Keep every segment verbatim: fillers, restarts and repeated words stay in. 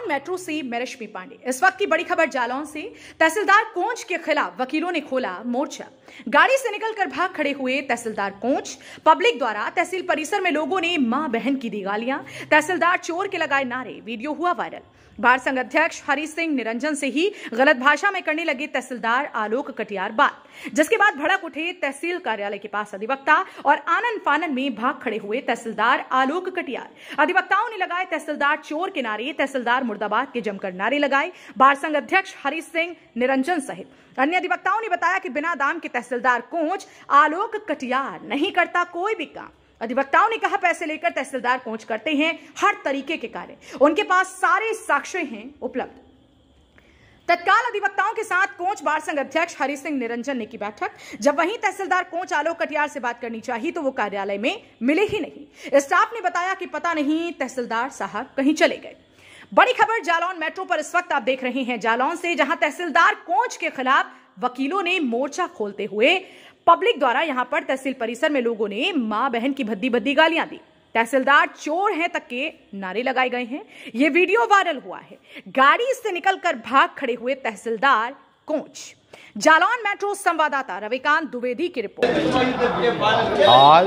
Jalaun metro से मैं रश्मि पांडे। इस वक्त की बड़ी खबर जालौन से। तहसीलदार कोंच के खिलाफ वकीलों ने खोला मोर्चा। गाड़ी से निकलकर भाग खड़े हुए तहसीलदार कोंच। पब्लिक द्वारा तहसील परिसर में लोगों ने मां बहन की दी गालियां, तहसीलदार चोर के लगाए नारे। वीडियो हुआ वायरल। बार संघ अध्यक्ष हरि सिंह निरंजन से ही गलत भाषा में करने लगे तहसीलदार आलोक कटियार बात, जिसके बाद भड़क उठे तहसील कार्यालय के पास अधिवक्ता और आनन फानन में भाग खड़े हुए तहसीलदार आलोक कटियार। अधिवक्ताओं ने लगाए तहसीलदार चोर के नारे, तहसीलदार मुर्दाबाद के जमकर नारे लगाए। बार संघ अध्यक्ष हरि सिंह निरंजन सहित अन्य अधिवक्ताओं ने बताया कि बिना दाम के तहसीलदार कोंच आलोक कटियार नहीं करता कोई भी काम। अधिवक्ताओं ने कहा, पैसे लेकर तहसीलदार कोंच करते हैं हर तरीके के कार्य, उनके पास सारे साक्ष्य हैं उपलब्ध। तत्काल अधिवक्ताओं के साथ कोंच बार संघ अध्यक्ष हरि सिंह निरंजन ने की बैठक। जब वहीं तहसीलदार कोंच आलोक कटियार से बात करनी चाहिए तो वो कार्यालय में मिले ही नहीं। स्टाफ ने बताया कि पता नहीं तहसीलदार साहब कहीं चले गए। बड़ी खबर जालौन मेट्रो पर इस वक्त आप देख रहे हैं जालौन से, जहां तहसीलदार कोंच के खिलाफ वकीलों ने मोर्चा खोलते हुए पब्लिक द्वारा यहां पर तहसील परिसर में लोगों ने मां बहन की भद्दी भद्दी गालियां दी। तहसीलदार चोर हैं तक के नारे लगाए गए हैं। यह वीडियो वायरल हुआ है। गाड़ी से निकलकर भाग खड़े हुए तहसीलदार कोंच। जालौन मेट्रो संवाददाता रविकांत द्विवेदी की रिपोर्ट। आज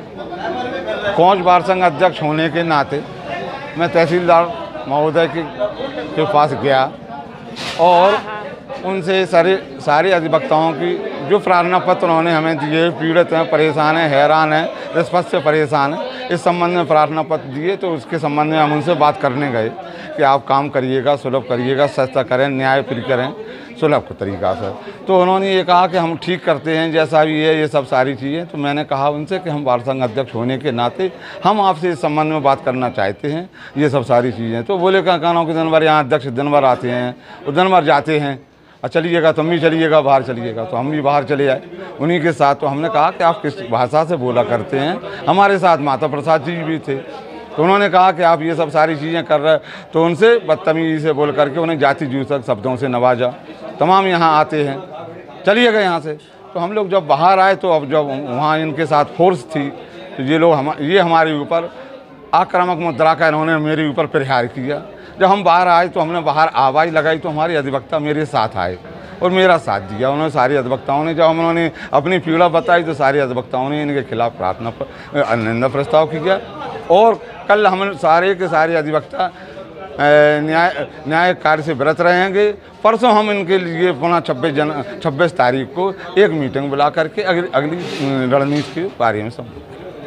कोंच बार संघ अध्यक्ष होने के नाते मैं तहसीलदार महोदय के, के पास गया और उनसे सारे सारे अधिवक्ताओं की जो प्रार्थना पत्र उन्होंने हमें दिए, पीड़ित हैं, परेशान हैं, हैरान हैं, रिश्वत से परेशान हैं, इस संबंध में प्रार्थना पत्र दिए। तो उसके संबंध में हम उनसे बात करने गए कि आप काम करिएगा, सुलभ करिएगा, सस्ता करें, न्याय प्रिय करें सुलभ के तरीका से। तो उन्होंने ये कहा कि हम ठीक करते हैं जैसा भी है, ये सब सारी चीज़ें। तो मैंने कहा उनसे कि हम बार संघ अध्यक्ष होने के नाते हम आपसे इस संबंध में बात करना चाहते हैं, ये सब सारी चीज़ें। तो बोले कहाँ कहना कि दिन भर यहाँ अध्यक्ष दिन भर आते हैं, वो दिन भर जाते हैं, चलिएगा तुम भी चलिएगा, बाहर चलिएगा। तो हम भी बाहर चले आए उन्हीं के साथ। तो हमने कहा कि आप किस भाषा से बोला करते हैं। हमारे साथ माता प्रसाद जी भी थे। तो उन्होंने कहा कि आप ये सब सारी चीज़ें कर रहे हैं। तो उनसे बदतमीजी से बोल करके उन्हें जाति जूसक शब्दों से नवाजा। तमाम यहाँ आते हैं, चलिएगा यहाँ से। तो हम लोग जब बाहर आए तो अब जब वहाँ इनके साथ फोर्स थी तो ये लोग हम ये हमारे ऊपर आक्रामक मुद्रा का इन्होंने मेरे ऊपर प्रहार किया। जब हम बाहर आए तो हमने बाहर आवाज़ लगाई तो हमारे अधिवक्ता मेरे साथ आए और मेरा साथ दिया। उन्होंने सारे अधिवक्ताओं ने जब उन्होंने अपनी पीड़ा बताई तो सारे अधिवक्ताओं ने इनके खिलाफ प्रार्थना पर निंदा प्रस्ताव किया। और कल हम सारे के सारे अधिवक्ता न्याय न्याय कार्य से व्रत रहेंगे। परसों हम इनके लिए पुनः छब्बीस जन छब्बीस तारीख को एक मीटिंग बुला करके अगली अगली रणनीति के बारे में समझेंगे।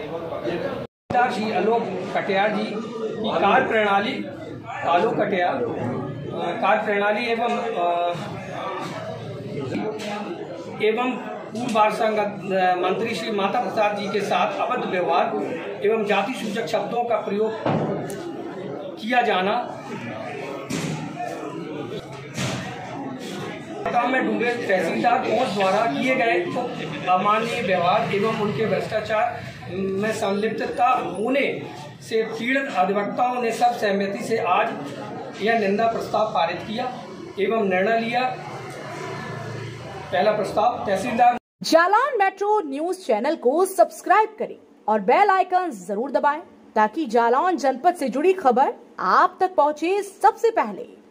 श्री आलोक कटियार जी की कार्य प्रणाली आलोक कटियार कार्य प्रणाली एवं एवं पूर्व बार संघ मंत्री श्री माता प्रसाद जी के साथ अभद्र व्यवहार एवं जाति सूचक शब्दों का प्रयोग किया जाना, काम में डूबे तहसीलदार कोंच द्वारा किए गए तो अमानवीय व्यवहार एवं उनके भ्रष्टाचार में संलिप्तता होने से पीड़ित अधिवक्ताओं ने सब सहमति से आज यह निंदा प्रस्ताव पारित किया एवं निर्णय लिया। पहला प्रस्ताव तहसीलदार। जालौन मेट्रो न्यूज चैनल को सब्सक्राइब करें और बेल आइकन जरूर दबाएं ताकि जालौन जनपद से जुड़ी खबर आप तक पहुंचे सबसे पहले।